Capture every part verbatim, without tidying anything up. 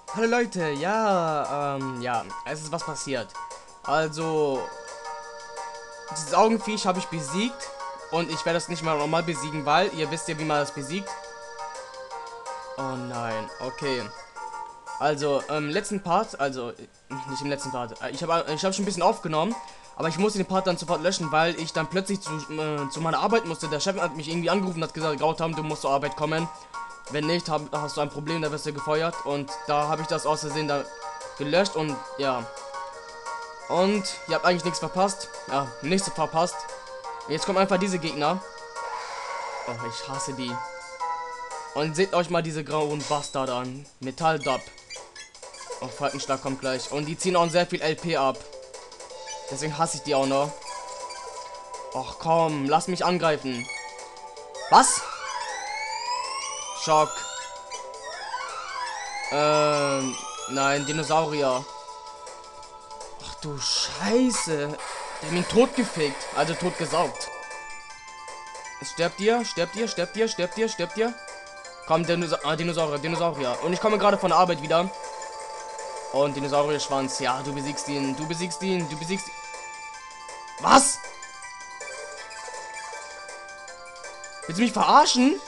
Hallo Leute, ja, ähm, ja, es ist was passiert. Also, dieses Augenviech habe ich besiegt und ich werde das nicht mal normal besiegen, weil ihr wisst ja, wie man das besiegt. Oh nein, okay. Also, im letzten Part, also, nicht im letzten Part, äh, ich habe ich hab schon ein bisschen aufgenommen, aber ich musste den Part dann sofort löschen, weil ich dann plötzlich zu, äh, zu meiner Arbeit musste. Der Chef hat mich irgendwie angerufen und hat gesagt, Gautam, du musst zur Arbeit kommen. Wenn nicht, hab, hast du ein Problem, da wirst du gefeuert. Und da habe ich das aus Versehen da gelöscht und ja. Und ihr habt eigentlich nichts verpasst. Ja, nichts verpasst. Jetzt kommen einfach diese Gegner. Oh, ich hasse die. Und seht euch mal diese grauen Bastarde an. Metalldub. Oh, Falkenschlag kommt gleich. Und die ziehen auch sehr viel L P ab. Deswegen hasse ich die auch noch. Och komm, lass mich angreifen. Was? Schock. Ähm, nein, Dinosaurier. Ach du Scheiße. Der hat ihn totgefickt. Also totgesaugt. Stirbt ihr? Stirbt ihr? Stirbt ihr? Stirbt ihr? Stirbt ihr? Komm, Dinosa ah, Dinosaurier, Dinosaurier. Und ich komme gerade von der Arbeit wieder. Und Dinosaurier-Schwanz. Ja, du besiegst ihn. Du besiegst ihn. Du besiegst ihn. Was? Willst du mich verarschen?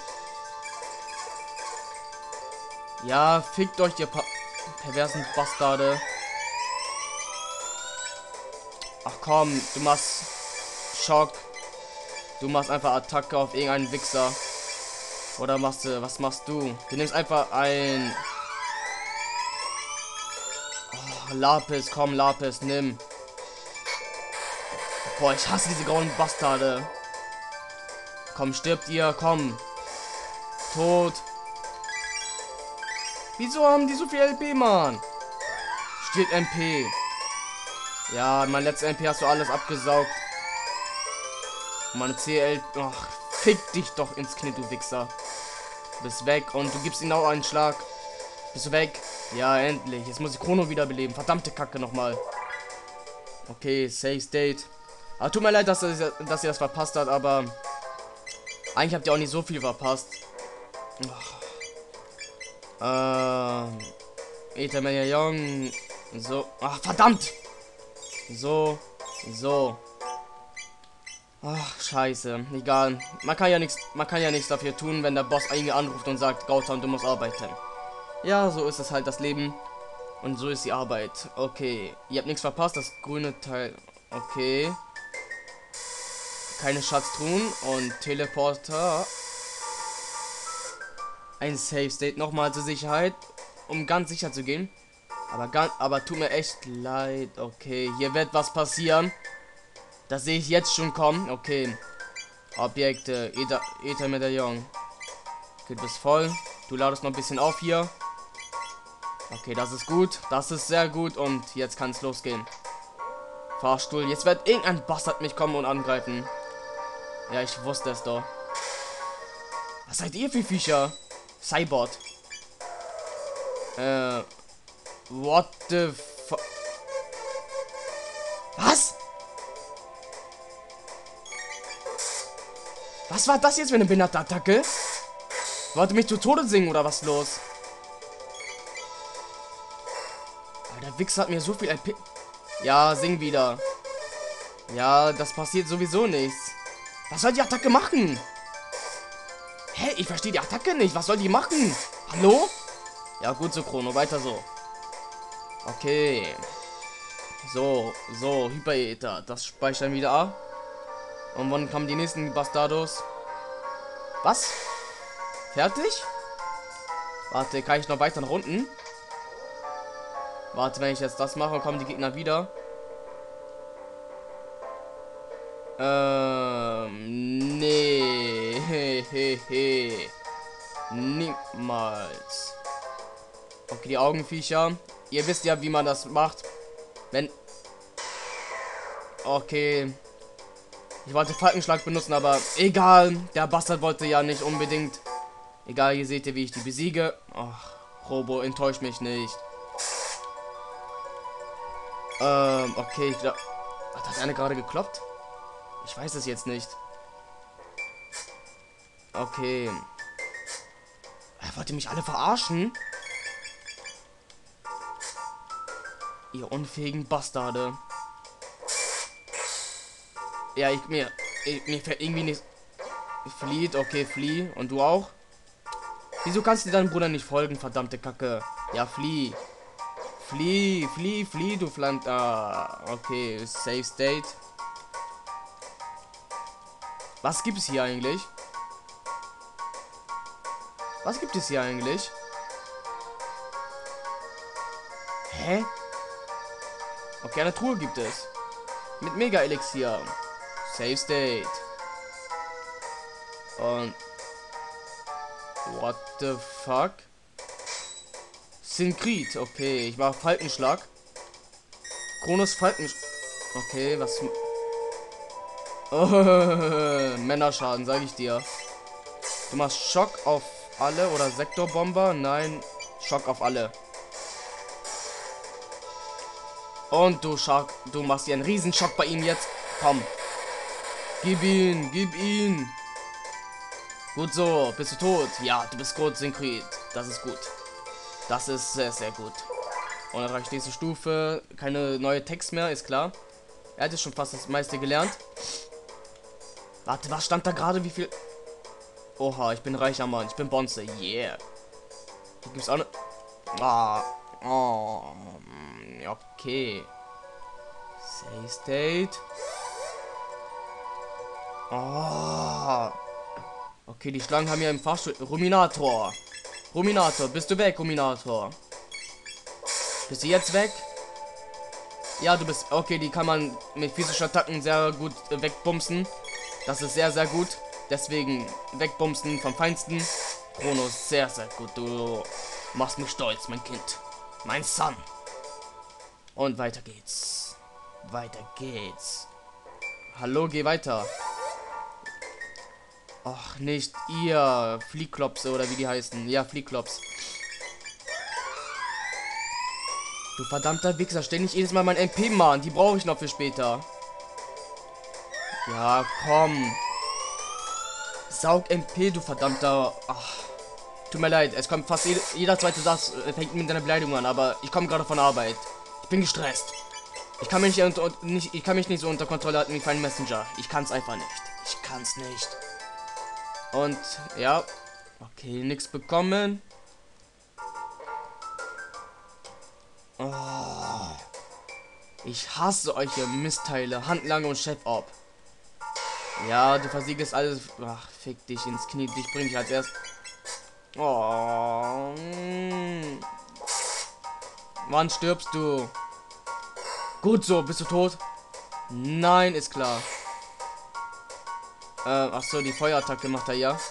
Ja, fickt euch, ihr pa perversen Bastarde. Ach komm, du machst Schock. Du machst einfach Attacke auf irgendeinen Wichser. Oder machst du, was machst du? Du nimmst einfach ein... Oh, Lapis, komm, Lapis, nimm. Boah, ich hasse diese grauen Bastarde. Komm, stirbt ihr, komm. Tot. Wieso haben die so viel L P, Mann? Stirbt M P. Ja, mein letzter M P hast du alles abgesaugt. Meine C L... Ach, fick dich doch ins Knie, du Wichser. Du bist weg und du gibst ihm auch einen Schlag. Bist du weg? Ja, endlich. Jetzt muss ich Chrono wiederbeleben. Verdammte Kacke nochmal. Okay, Safe State. Aber tut mir leid, dass, er, dass ihr das verpasst hat, aber... Eigentlich habt ihr auch nicht so viel verpasst. Ähm... Ethermania Young. So. Ach, verdammt! So. So. Ach, scheiße. Egal. Man kann ja nichts, man kann ja nichts dafür tun, wenn der Boss irgendwie anruft und sagt, Gautam, du musst arbeiten. Ja, so ist es halt das Leben. Und so ist die Arbeit. Okay. Ihr habt nichts verpasst, das grüne Teil. Okay. Keine Schatztruhen und Teleporter. Ein Safe State nochmal zur Sicherheit. Um ganz sicher zu gehen. Aber ganz, aber tut mir echt leid. Okay, hier wird was passieren. Das sehe ich jetzt schon kommen. Okay. Objekte. Ether, Ether Medaillon. Okay, du bist voll. Du ladest noch ein bisschen auf hier. Okay, das ist gut. Das ist sehr gut. Und jetzt kann es losgehen. Fahrstuhl. Jetzt wird irgendein Bastard mich kommen und angreifen. Ja, ich wusste es doch. Was seid ihr für Viecher? Cybot. Äh. What the fu... Was? Was war das jetzt für eine behinderte Attacke? Wollte mich zu Tode singen oder was los? Der Wichser hat mir so viel L P... Ja, sing wieder. Ja, das passiert sowieso nichts. Was soll die Attacke machen? Hä? Ich verstehe die Attacke nicht. Was soll die machen? Hallo? Ja, gut so, Chrono. Weiter so. Okay. So, so, Hyperether. Das speichern wieder ab. Und wann kommen die nächsten Bastardos? Was? Fertig? Warte, kann ich noch weiter nach unten? Warte, wenn ich jetzt das mache, kommen die Gegner wieder. Ähm, nee. He, he, he. Niemals. Okay, die Augenviecher. Ihr wisst ja, wie man das macht. Wenn... Okay. Ich wollte Falkenschlag benutzen, aber egal. Der Bastard wollte ja nicht unbedingt. Egal, hier seht ihr, wie ich die besiege. Ach, Robo, enttäuscht mich nicht. Ähm, okay, ich glaube... Hat das eine gerade gekloppt? Ich weiß es jetzt nicht. Okay. Er wollte mich alle verarschen? Ihr unfähigen Bastarde. Ja, ich mir. Ich, mir fällt irgendwie nicht. Flieht, okay, flieh. Und du auch? Wieso kannst du deinem Bruder nicht folgen, verdammte Kacke? Ja, flieh. Flieh, flieh, flieh, du Fland. Ah, okay, Safe State. Was gibt es hier eigentlich? Was gibt es hier eigentlich? Hä? Okay, eine Truhe gibt es. Mit Mega-Elixier. Safe State. Und... What the fuck? Synkrit. Okay, ich war Falkenschlag. Kronos Falkenschlag. Okay, was... Oh, Männerschaden, sage ich dir. Du machst Schock auf alle oder Sektorbomber? Nein, Schock auf alle. Und du Schock, du machst hier einen Riesenschock bei ihm jetzt. Komm. Gib ihn, gib ihn. Gut so, bist du tot? Ja, du bist gut, Synkrit. Das ist gut. Das ist sehr, sehr gut. Und dann reicht nächste Stufe. Keine neue Text mehr, ist klar. Er hat jetzt schon fast das meiste gelernt. Warte, was stand da gerade? Wie viel? Oha, ich bin reicher Mann. Ich bin Bonze. Yeah. Hier gibt's auch eine. Ah. Oh. Okay. Save State. Oh. Okay, die Schlangen haben ja im Fahrstuhl. Ruminator. Ruminator, bist du weg, Ruminator? Bist du jetzt weg? Ja, du bist. Okay, die kann man mit physischen Attacken sehr gut äh, wegbumsen. Das ist sehr, sehr gut. Deswegen wegbumsen vom Feinsten. Kronos, sehr, sehr gut. Du machst mich stolz, mein Kind. Mein Son. Und weiter geht's. Weiter geht's. Hallo, geh weiter. Ach, nicht ihr. Fliehklopse oder wie die heißen. Ja, Fliehklops. Du verdammter Wichser, stell nicht jedes Mal mein M P, Mann. Die brauche ich noch für später. Ja, komm. Saug M P, du verdammter... Ach, tut mir leid, es kommt fast jede, jeder zweite Satz äh, fängt mit deiner Beleidigung an, aber ich komme gerade von Arbeit. Ich bin gestresst. Ich kann mich nicht, unter, nicht, ich kann mich nicht so unter Kontrolle halten wie ein Messenger. Ich kann es einfach nicht. Ich kann es nicht. Und, ja. Okay, nichts bekommen. Oh. Ich hasse euch, ihr Mistteile. Handlange und Chef ab. Ja, du versiegest alles. Ach, fick dich ins Knie. Dich bring ich als erst. Oh. Mm. Wann stirbst du? Gut so, bist du tot? Nein, ist klar. Äh, ach so, die Feuerattacke macht er ja.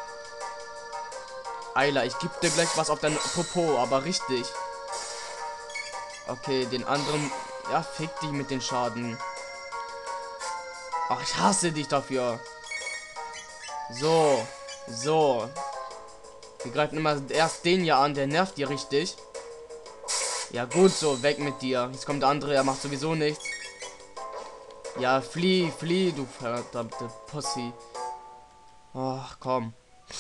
Eiler, ich geb dir gleich was auf dein Popo, aber richtig. Okay, den anderen. Ja, fick dich mit den Schaden. Ach, ich hasse dich dafür. So, so. Wir greifen immer erst den hier an, der nervt dir richtig. Ja, gut so, weg mit dir. Jetzt kommt der andere, er macht sowieso nichts. Ja, flieh, flieh, du verdammte Pussy. Ach, komm.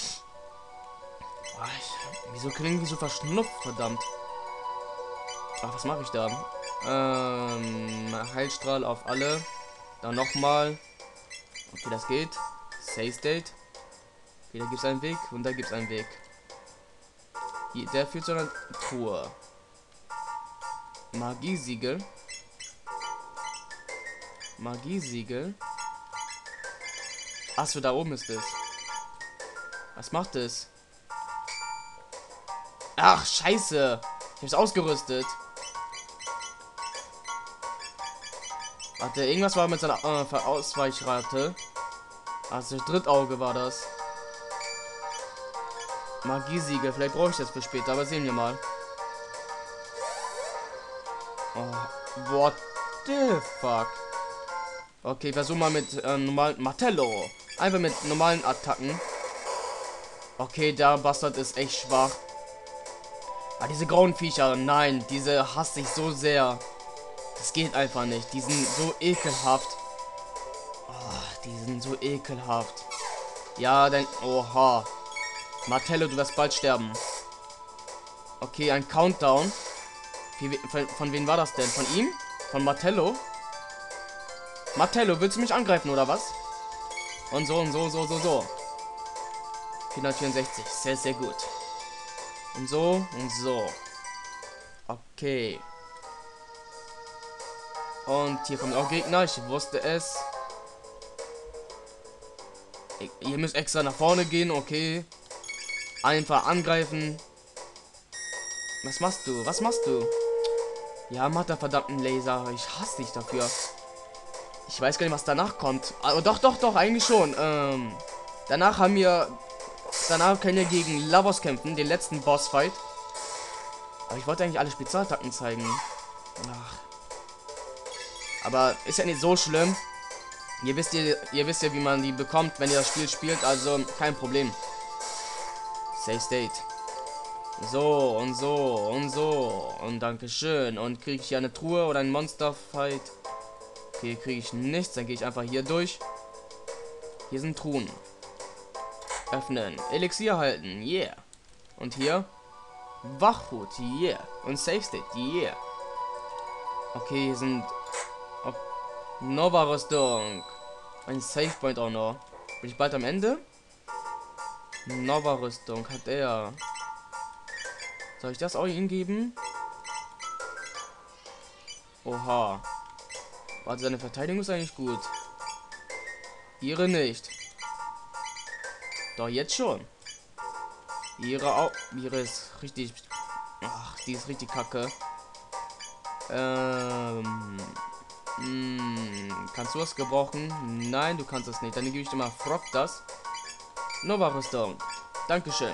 Ach, ich, wieso klingen die so verschnupft, verdammt? Ach, was mache ich da? Ähm, Heilstrahl auf alle. Dann nochmal. Okay, das geht. Save State. Okay, da gibt es einen Weg und da gibt es einen Weg. Hier, der führt zu einer Truhe. Magiesiegel. Magiesiegel. Achso, da oben ist es. Was macht es? Ach, scheiße. Ich hab's ausgerüstet. Warte, irgendwas war mit seiner äh, Ausweichrate. Also Drittauge war das. Magiesiegel, vielleicht brauche ich das für später, aber sehen wir mal. Oh, what the fuck? Okay, versuch mal mit äh, normalen Martello. Einfach mit normalen Attacken. Okay, der Bastard ist echt schwach. Ah, diese grauen Viecher, nein, diese hasse ich so sehr. Das geht einfach nicht. Die sind so ekelhaft. Oh, die sind so ekelhaft. Ja, denn... Oha. Martello, du wirst bald sterben. Okay, ein Countdown. Wie, von, von wem war das denn? Von ihm? Von Martello? Martello, willst du mich angreifen oder was? Und so und so, so, so, so. vierhundertvierundsechzig, sehr, sehr gut. Und so und so. Okay. Und hier kommt auch Gegner, ich wusste es. Ich, ihr müsst extra nach vorne gehen, okay. Einfach angreifen. Was machst du? Was machst du? Ja, macht der verdammten Laser. Ich hasse dich dafür. Ich weiß gar nicht, was danach kommt. Aber doch, doch, doch, eigentlich schon. Ähm, danach haben wir... Danach können wir gegen Lavos kämpfen, den letzten Bossfight. Aber ich wollte eigentlich alle Spezialattacken zeigen. Ach. Aber ist ja nicht so schlimm. Ihr wisst ja, ihr wisst ja, wie man die bekommt, wenn ihr das Spiel spielt. Also kein Problem. Save State. So und so und so. Und Dankeschön. Und kriege ich hier eine Truhe oder ein Monster-Fight? Okay, kriege ich nichts. Dann gehe ich einfach hier durch. Hier sind Truhen. Öffnen. Elixier halten. Yeah. Und hier. Wachhut. Yeah. Und Save State. Yeah. Okay, hier sind... Oh, Nova-Rüstung. Ein Save Point auch noch. Bin ich bald am Ende? Nova-Rüstung hat er. Soll ich das auch ihm geben? Oha. Warte, seine Verteidigung ist eigentlich gut. Ihre nicht. Doch, jetzt schon. Ihre auch. Ihre ist richtig... Ach, die ist richtig kacke. Ähm... Mh, kannst du es gebrauchen? Nein, du kannst es nicht. Dann gebe ich dir mal Frog das. Nova-Rüstung. Dankeschön.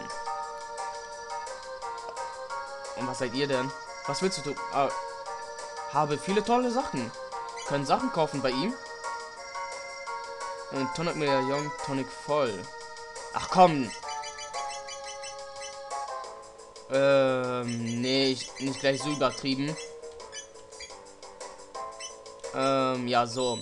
Und was seid ihr denn? Was willst du tun? Ah, habe viele tolle Sachen. Können Sachen kaufen bei ihm. Und Tonic Medaillon, Tonic voll. Ach komm. Ähm, nee, ich, nicht gleich so übertrieben. Ähm, ja, so.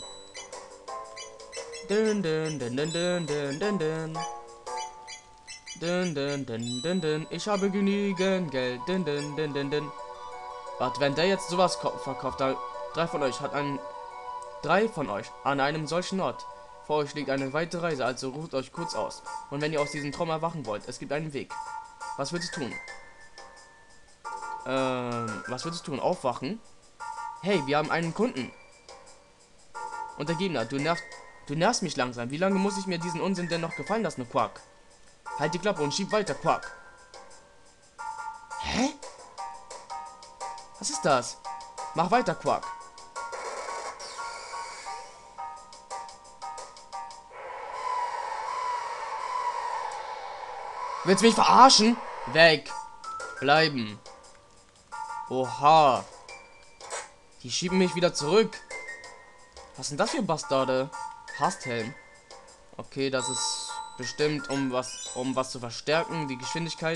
Dun, dun, dun, dun, dun, dun, dun, dun. Dun, dun, dun, dun, dun. Ich habe genügend Geld. Dun, dun, dun, dun, dun. Warte, wenn der jetzt sowas verkauft, da drei von euch hat ein drei von euch an einem solchen Ort. Vor euch liegt eine weite Reise, also ruht euch kurz aus. Und wenn ihr aus diesem Traum erwachen wollt, es gibt einen Weg. Was willst du tun? Ähm, was willst du tun? Aufwachen? Hey, wir haben einen Kunden. Und der Gegner, du nervst, du nervst mich langsam. Wie lange muss ich mir diesen Unsinn denn noch gefallen lassen, Quark? Halt die Klappe und schieb weiter, Quark. Hä? Was ist das? Mach weiter, Quark. Willst du mich verarschen? Weg. Bleiben. Oha. Die schieben mich wieder zurück. Was sind das für Bastarde? Hasthelm. Okay, das ist bestimmt um was, um was zu verstärken, die Geschwindigkeit.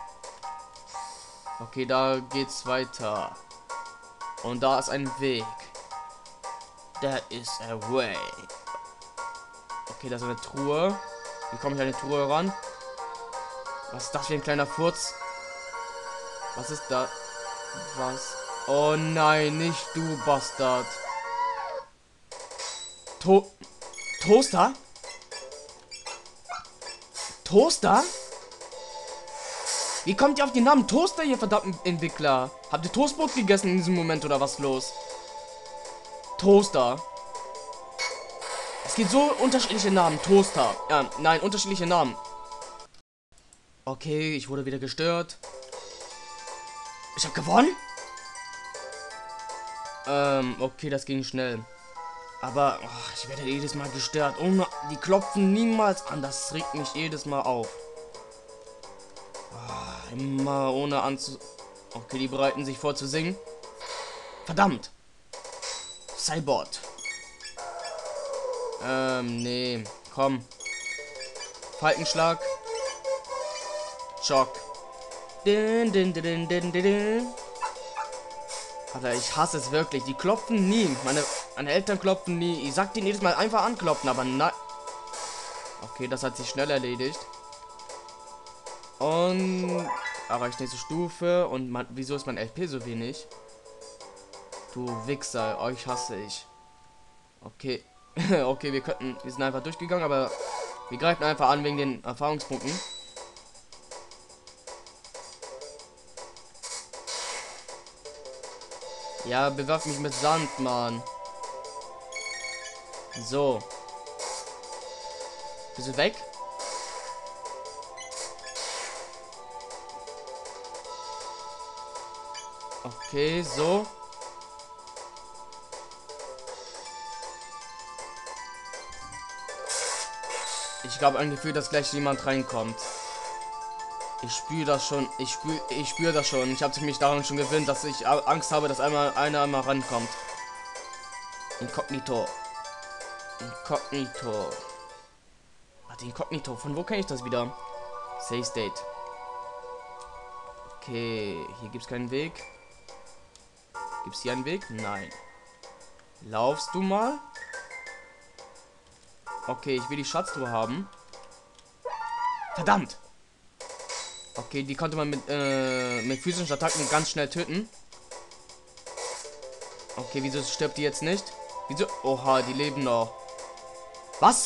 Okay, da geht's weiter. Und da ist ein Weg. There is a way. Okay, da ist eine Truhe. Wie komme ich an die Truhe ran? Was ist das für ein kleiner Furz? Was ist da? Was? Oh nein, nicht du, Bastard. To Toaster? Toaster? Wie kommt ihr auf den Namen Toaster, ihr verdammten Entwickler? Habt ihr Toastbrot gegessen in diesem Moment oder was los? Toaster. Es gibt so unterschiedliche Namen. Toaster. Ja, nein, unterschiedliche Namen. Okay, ich wurde wieder gestört. Ich habe gewonnen? Ähm, okay, das ging schnell. Aber oh, ich werde jedes Mal gestört. Oh, die klopfen niemals an. Das regt mich jedes Mal auf. Oh, immer ohne anzu... Okay, die bereiten sich vor zu singen. Verdammt. Cyborg. Ähm, nee. Komm. Falkenschlag. Schock. Din, din, din, din, din, din. Alter, ich hasse es wirklich. Die klopfen nie. Meine, meine Eltern klopfen nie. Ich sag denen jedes Mal einfach anklopfen, aber nein. Okay, das hat sich schnell erledigt. Und erreicht nächste Stufe. Und man, wieso ist mein L P so wenig? Du Wichser, euch hasse ich. Okay. Okay, wir könnten. Wir sind einfach durchgegangen, aber wir greifen einfach an wegen den Erfahrungspunkten. Ja, bewerf mich mit Sand, Mann. So. Bist du weg? Okay, so. Ich glaube ein Gefühl, dass gleich jemand reinkommt. Ich spüre das schon. Ich spüre ich spüre das schon. Ich habe mich daran schon gewöhnt, dass ich Angst habe, dass einmal einer einmal rankommt. Inkognito. Inkognito. Warte, Inkognito. Von wo kenne ich das wieder? Save State. Okay, hier gibt es keinen Weg. Gibt es hier einen Weg? Nein. Laufst du mal? Okay, ich will die Schatztruhe haben. Verdammt! Okay, die konnte man mit, äh, mit physischen Attacken ganz schnell töten. Okay, wieso stirbt die jetzt nicht? Wieso? Oha, die leben noch. Was?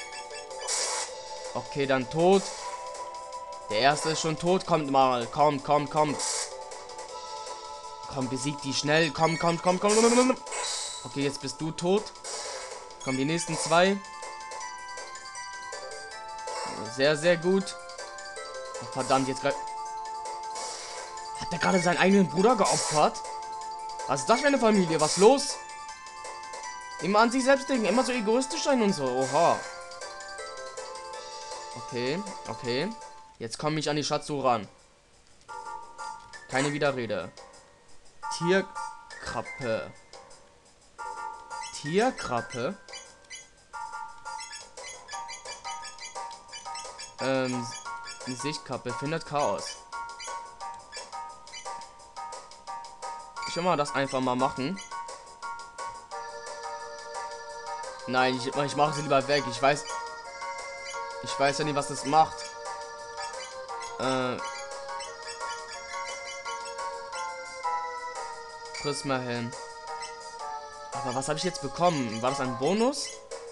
Okay, dann tot. Der erste ist schon tot. Kommt mal. Kommt, kommt, kommt. Komm, besiegt die schnell. Komm, komm, komm, komm, komm, komm. Okay, jetzt bist du tot. Kommen die nächsten zwei. Sehr, sehr gut. Oh, verdammt, jetzt gerade. Hat der gerade seinen eigenen Bruder geopfert? Was ist das für eine Familie? Was los? Immer an sich selbst denken, immer so egoistisch sein und so. Oha. Okay, okay. Jetzt komme ich an die Schatztruhe ran. Keine Widerrede. Tierkrappe. Tierkrappe? Ähm, die Sichtkappe findet Chaos. Ich will mal das einfach mal machen. Nein, ich, ich mache sie lieber weg. Ich weiß. Ich weiß ja nicht, was das macht. Äh. Prismahelm. Aber was habe ich jetzt bekommen? War das ein Bonus?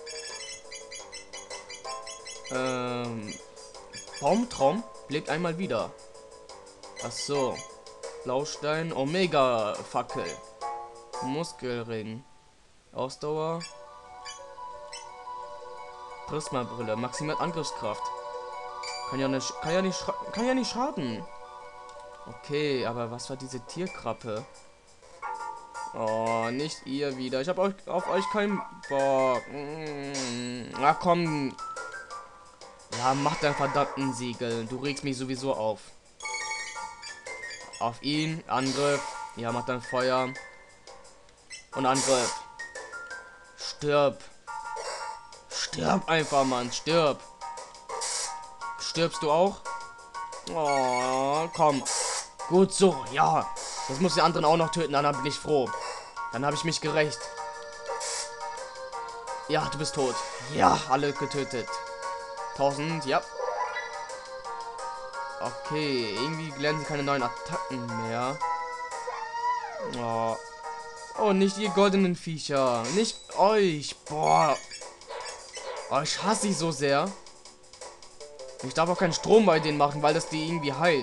Ähm. Baumtraum lebt einmal wieder. Ach so. Blaustein, Omega Fackel. Muskelring. Ausdauer. Prisma-Brille, maximiert Angriffskraft. Kann ja nicht, kann ja nicht, kann ja nicht schaden. Okay, aber was war diese Tierkrappe? Oh, nicht ihr wieder. Ich habe euch auf euch keinen Bock. Na komm. Ja, mach deinen verdammten Siegel. Du regst mich sowieso auf. Auf ihn, Angriff. Ja, mach dann Feuer. Und Angriff. Stirb. Stirb einfach, Mann. Stirb. Stirbst du auch? Oh, komm. Gut so, ja. Das muss die anderen auch noch töten, dann bin ich froh. Dann habe ich mich gerecht. Ja, du bist tot. Ja, alle getötet. tausend, ja. Okay, irgendwie lernen sie keine neuen Attacken mehr. Oh. Oh, nicht ihr goldenen Viecher. Nicht euch. Boah. Oh, ich hasse sie so sehr. Ich darf auch keinen Strom bei denen machen, weil das die irgendwie heilt.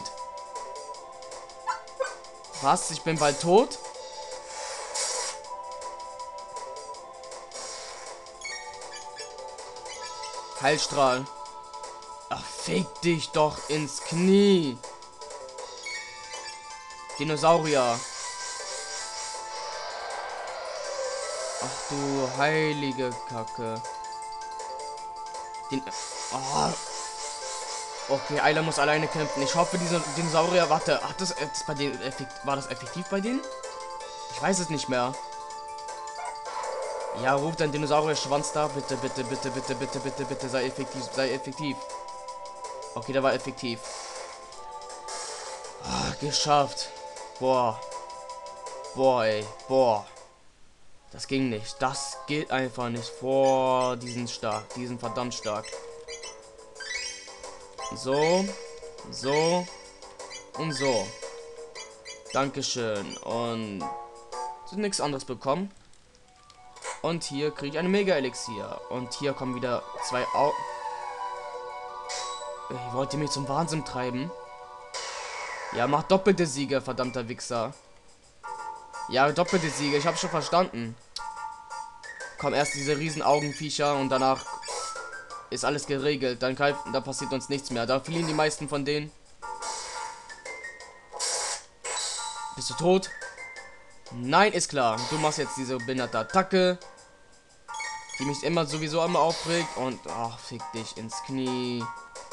Was? Ich bin bald tot? Heilstrahl. Ach, fick dich doch ins Knie. Dinosaurier. Ach du heilige Kacke. Den oh. Okay, Ayla muss alleine kämpfen. Ich hoffe, diese Dinosaurier. Warte, hat das, das bei denen effekt, war das effektiv bei denen? Ich weiß es nicht mehr. Ja, ruft dein Dinosaurier-Schwanz da. Bitte, bitte, bitte, bitte, bitte, bitte, bitte, sei effektiv, sei effektiv. Okay, der war effektiv. Ah, geschafft. Boah. Boah, ey. Boah. Das ging nicht. Das geht einfach nicht. Boah, die sind stark. Die sind verdammt stark. So. So. Und so. Dankeschön. Und nichts anderes bekommen. Und hier kriege ich eine Mega-Elixier. Und hier kommen wieder zwei Au... Ey, wollt ihr mich zum Wahnsinn treiben? Ja, macht doppelte Siege, verdammter Wichser. Ja, doppelte Siege, ich habe schon verstanden. Kommen erst diese riesen Augenviecher und danach ist alles geregelt. Dann greift, da passiert uns nichts mehr. Da fliehen die meisten von denen. Bist du tot? Nein, ist klar. Du machst jetzt diese behinderte Attacke, die mich immer sowieso immer aufregt. Und ach, fick dich ins Knie.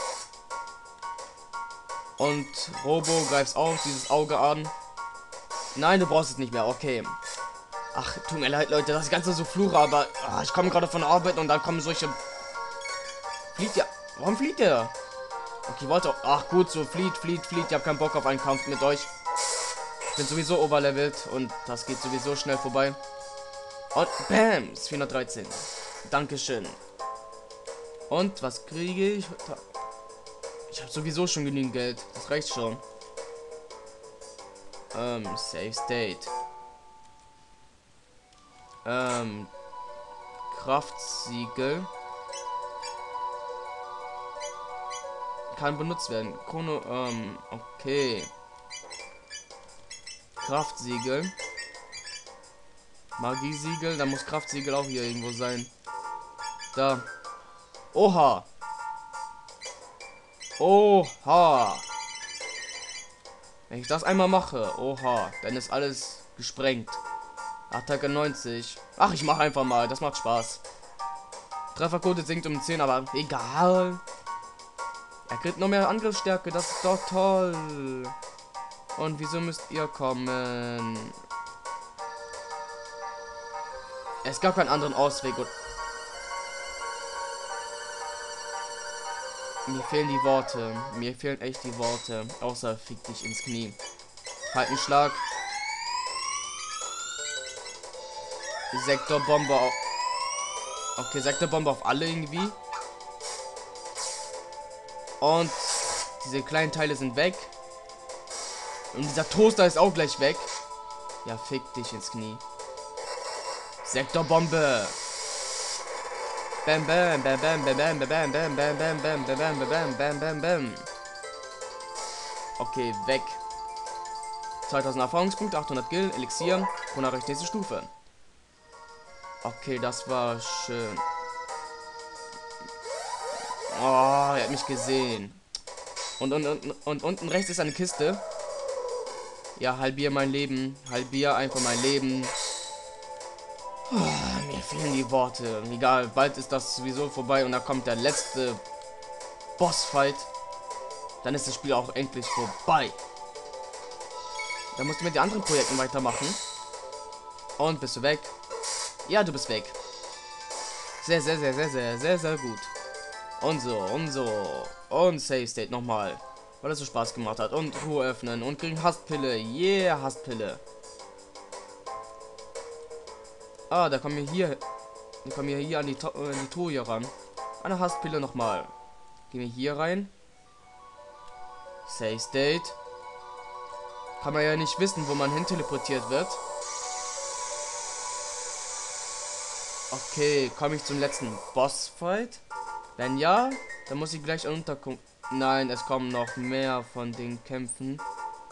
Und Robo greifst auch dieses Auge an. Nein, du brauchst es nicht mehr. Okay. Ach, tut mir leid, Leute. Das Ganze so Fluche, aber ach, ich komme gerade von der Arbeit und dann kommen solche... Flieht ja... Warum flieht der? Okay, wollte... Ach gut, so flieht, flieht, flieht. Ich habe keinen Bock auf einen Kampf mit euch. Ich bin sowieso overlevelt und das geht sowieso schnell vorbei. Und bam, ist vierhundertdreizehn. Dankeschön. Und was kriege ich? Ich habe sowieso schon genügend Geld. Das reicht schon. Ähm, Safe State. Ähm, Kraftsiegel. Kann benutzt werden. Chrono, ähm, okay. Kraftsiegel. Magiesiegel, da muss Kraftsiegel auch hier irgendwo sein. Da. Oha. Oha. Wenn ich das einmal mache, oha, dann ist alles gesprengt. Attacke neunzig. Ach, ich mache einfach mal, das macht Spaß. Trefferquote sinkt um zehn, aber egal. Er kriegt noch mehr Angriffsstärke, das ist doch toll. Und wieso müsst ihr kommen? Es gab keinen anderen Ausweg. Und mir fehlen die Worte. Mir fehlen echt die Worte. Außer fick dich ins Knie. Halt einen Schlag. Sektorbombe auf... Okay, Sektorbombe auf alle irgendwie. Und diese kleinen Teile sind weg. Und dieser Toaster ist auch gleich weg. Ja, fick dich ins Knie. Sektorbombe. Bam bam bam bam bam bam bam bam bam bam bam bam bam bam bam bam bam. Okay, weg. zweitausend Erfahrungspunkte, achthundert Gil, Elixier, hundert nächste Stufe. Okay, das war schön. Oh, er hat mich gesehen. Und, und, und, und unten rechts ist eine Kiste. Ja, halbier mein Leben. Halbier einfach mein Leben. Oh, mir fehlen die Worte. Egal, bald ist das sowieso vorbei und da kommt der letzte Bossfight. Dann ist das Spiel auch endlich vorbei. Dann musst du mit den anderen Projekten weitermachen. Und bist du weg? Ja, du bist weg. Sehr, sehr, sehr, sehr, sehr, sehr, sehr gut. Und so, und so. Und Save State nochmal. Weil es so Spaß gemacht hat. Und Ruhe öffnen. Und kriegen Hasspille. Yeah, Hasspille. Ah, da kommen wir hier. Da kommen wir hier an die, äh, die Truhe ran. Eine Hasspille nochmal. Gehen wir hier rein. Save State. Kann man ja nicht wissen, wo man hin teleportiert wird. Okay, komme ich zum letzten Bossfight? Wenn ja, dann muss ich gleich unterkommen. Nein, es kommen noch mehr von den Kämpfen.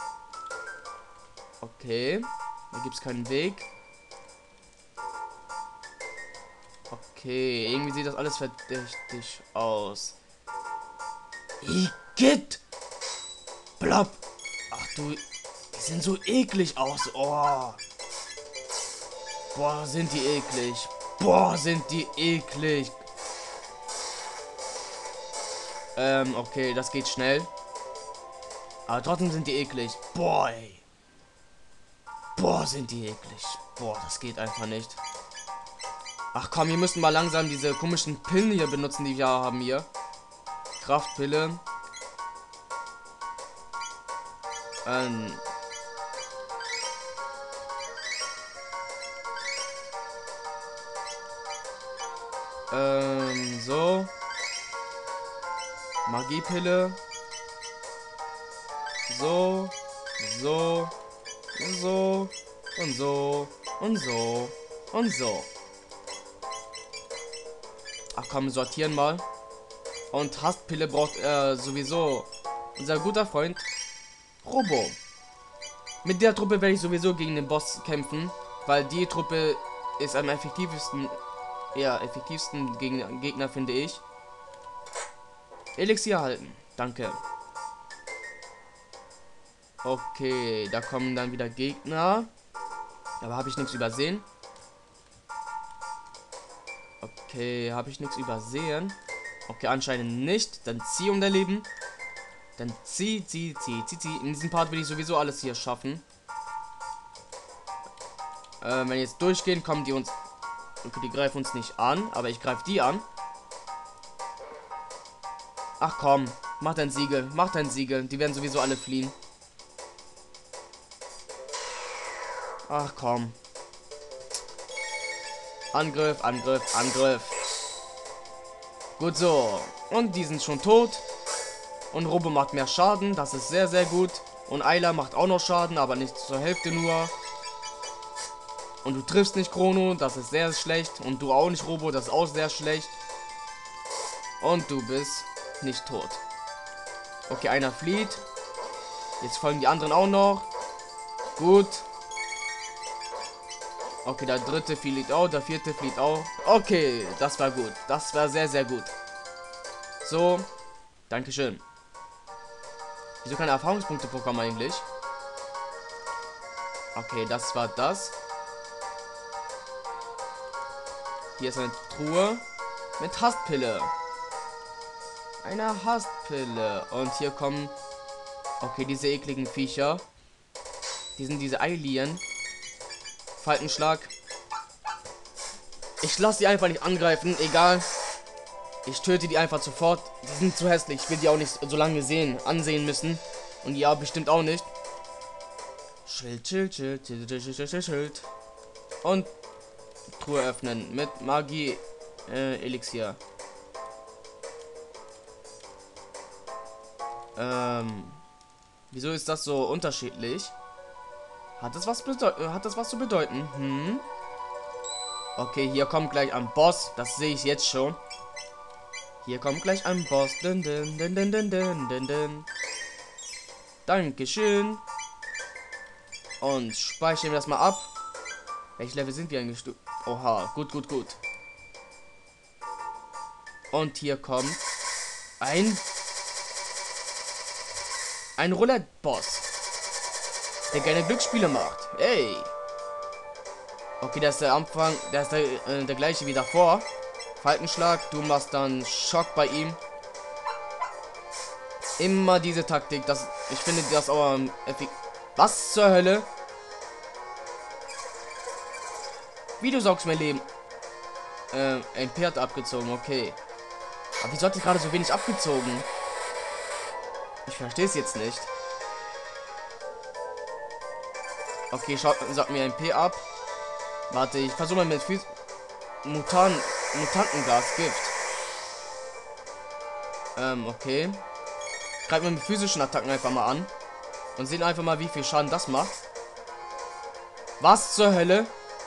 Okay, da gibt es keinen Weg. Okay, irgendwie sieht das alles verdächtig aus. Igitt! Blob! Ach du, die sehen so eklig aus. Oh. Boah, sind die eklig. Boah, sind die eklig. Ähm, okay, das geht schnell. Aber trotzdem sind die eklig. Boah, ey. Boah, sind die eklig. Boah, das geht einfach nicht. Ach komm, wir müssen mal langsam diese komischen Pillen hier benutzen, die wir haben hier. Kraftpille. Ähm. Ähm, so. Magiepille. so, so, so und so und so und so. Ach komm, sortieren mal. Und Hasspille braucht äh, sowieso unser guter Freund Robo. Mit der Truppe werde ich sowieso gegen den Boss kämpfen, weil die Truppe ist am effektivsten, ja, effektivsten gegen Gegner, finde ich. Elixier halten, danke. Okay, da kommen dann wieder Gegner. Aber habe ich nichts übersehen? Okay, habe ich nichts übersehen? Okay, anscheinend nicht. Dann zieh um dein Leben. Dann zieh, zieh, zieh, zieh, zieh. In diesem Part will ich sowieso alles hier schaffen. Äh, wenn jetzt durchgehen, kommen die uns... Okay, die greifen uns nicht an, aber ich greife die an. Ach komm, mach dein Siegel, mach dein Siegel. Die werden sowieso alle fliehen. Ach komm. Angriff, Angriff, Angriff. Gut so. Und die sind schon tot. Und Robo macht mehr Schaden. Das ist sehr, sehr gut. Und Ayla macht auch noch Schaden, aber nicht zur Hälfte nur. Und du triffst nicht Chrono. Das ist sehr schlecht. Und du auch nicht, Robo. Das ist auch sehr schlecht. Und du bist nicht tot. Okay, einer flieht. Jetzt folgen die anderen auch noch. Gut. Okay, der dritte flieht auch, der vierte flieht auch. Okay, das war gut. Das war sehr, sehr gut. So, Dankeschön. Wieso keine Erfahrungspunkte bekommen eigentlich? Okay, das war das. Hier ist eine Truhe mit Hasspille. Eine Hasspille. Und hier kommen... Okay, diese ekligen Viecher. Die sind diese Alien. Falkenschlag. Ich lasse die einfach nicht angreifen, egal. Ich töte die einfach sofort. Die sind zu hässlich. Ich will die auch nicht so lange sehen, ansehen müssen. Und ja, bestimmt auch nicht. Schild, Schild, Schild, Schild, Schild, Schild, Schild, Schild. Und Truhe öffnen mit Magie äh, Elixier. Ähm, wieso ist das so unterschiedlich? Hat das was bedeuten? Hat das was zu bedeuten? Hm? Okay, hier kommt gleich ein Boss. Das sehe ich jetzt schon. Hier kommt gleich ein Boss. Dun, dun, dun, dun, dun, dun, dun, dun. Dankeschön. Und speichern wir das mal ab. Welches Level sind wir eigentlich? Oha, gut, gut, gut. Und hier kommt ein ein Roulette-Boss, der gerne Glücksspiele macht. Ey. Okay, das ist der Anfang, das ist der, äh, der gleiche wie davor. Falkenschlag, du machst dann Schock bei ihm. Immer diese Taktik, das, ich finde das auch ähm, was zur Hölle? Wie du saugst mein Leben. Äh, ein Pferd abgezogen, okay. Aber wieso hat ich gerade so wenig abgezogen? Ich verstehe es jetzt nicht. Okay, schaut, sagt mir ein P ab. Warte, ich versuche mal mit Füß Mutan Mutantengas, Gift. Ähm, okay. Greifen wir mit physischen Attacken einfach mal an. Und sehen einfach mal, wie viel Schaden das macht. Was zur Hölle?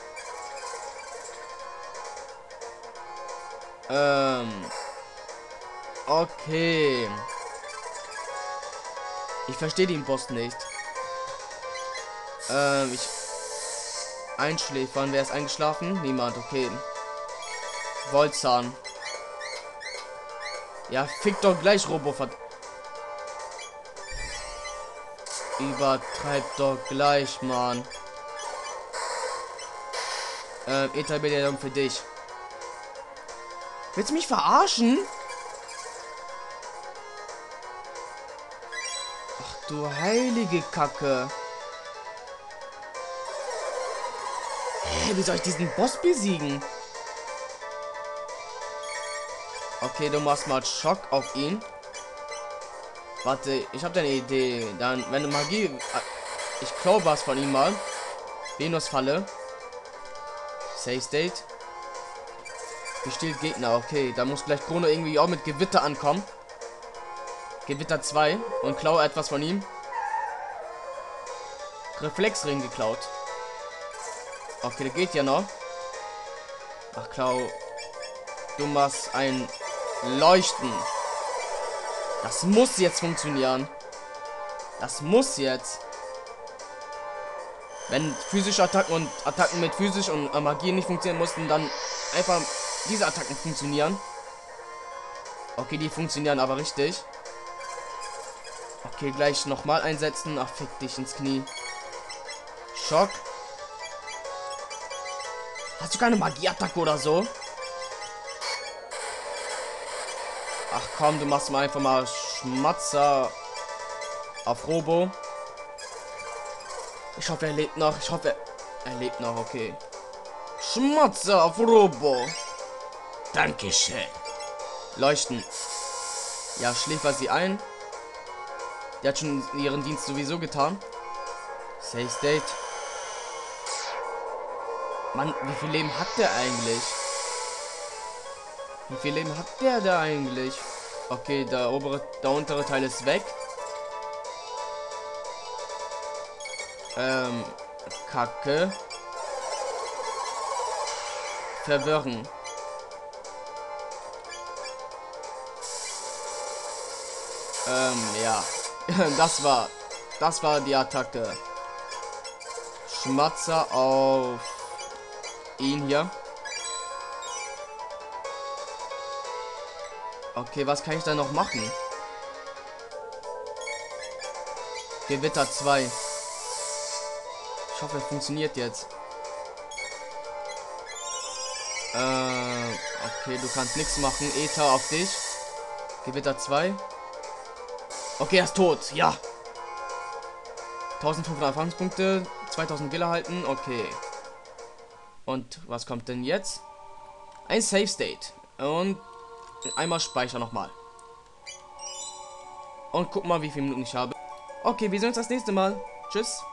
Ähm. Okay. Ich verstehe den Boss nicht. Ähm, ich... Einschläfern. Wer ist eingeschlafen? Niemand, okay. Wolzahn. Ja, fick doch gleich, Robovert. Übertreib doch gleich, Mann. Ähm, Etablieren für dich. Willst du mich verarschen? Ach du heilige Kacke. Hä, wie soll ich diesen Boss besiegen? Okay, du machst mal Schock auf ihn. Warte, ich habe eine Idee. Dann, wenn du Magie... Ich glaube was von ihm mal. Venusfalle. Safe State. Bestiehlt Gegner. Okay, da muss gleich Chrono irgendwie auch mit Gewitter ankommen. Gewitter zwei. Und klaue etwas von ihm. Reflexring geklaut. Okay, der geht ja noch. Ach, Klau. Du machst ein Leuchten. Das muss jetzt funktionieren. Das muss jetzt. Wenn physische Attacken und Attacken mit physisch und äh, Magie nicht funktionieren mussten, dann einfach diese Attacken funktionieren. Okay, die funktionieren aber richtig. Okay, gleich nochmal einsetzen. Ach, fick dich ins Knie. Schock. Hast du keine Magieattacke oder so? Ach komm, du machst mal einfach mal Schmatzer auf Robo. Ich hoffe, er lebt noch. Ich hoffe, er, er lebt noch. Okay. Schmatzer auf Robo. Dankeschön. Leuchten. Ja, schläfer sie ein. Der hat schon ihren Dienst sowieso getan. Safe State. Mann, wie viel Leben hat der eigentlich? Wie viel Leben hat der da eigentlich? Okay, der obere, der untere Teil ist weg. Ähm, Kacke. Verwirren. Ähm, ja. Das war, das war die Attacke. Schmatzer auf ihn hier. Okay, was kann ich da noch machen? Gewitter zwei. Ich hoffe, es funktioniert jetzt. Äh, okay, du kannst nichts machen. Ether auf dich. Gewitter zwei. Okay, er ist tot. Ja. eintausendfünfhundert Erfahrungspunkte. zweitausend Gil erhalten. Okay. Und was kommt denn jetzt? Ein Save State. Und einmal speichern nochmal. Und guck mal, wie viele Minuten ich habe. Okay, wir sehen uns das nächste Mal. Tschüss.